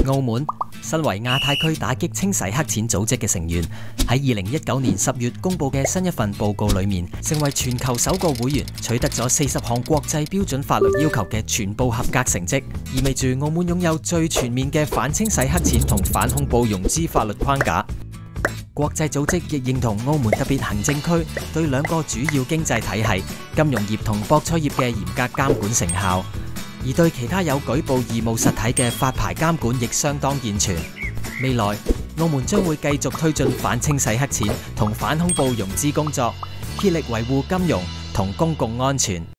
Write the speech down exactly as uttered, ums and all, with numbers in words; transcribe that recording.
澳門身為亞太區打擊清洗黑錢組織嘅成員，喺二零一九年十月公佈嘅新一份報告裏面，成為全球首個會員，取得咗四十項國際標準法律要求嘅全部合格成績，意味住澳門擁有最全面嘅反清洗黑錢同反恐怖融資法律框架。國際組織亦認同澳門特別行政區對兩個主要經濟體系金融業同博彩業嘅嚴格監管成效，而對其他有舉報義務實體嘅發牌監管亦相當健全。未來澳門將會繼續推進反清洗黑錢同反恐怖融資工作，竭力維護金融同公共安全。